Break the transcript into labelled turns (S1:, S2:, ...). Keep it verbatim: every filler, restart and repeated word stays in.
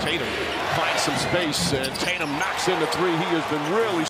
S1: Tatum finds some space, and Tatum knocks in the three. He has been really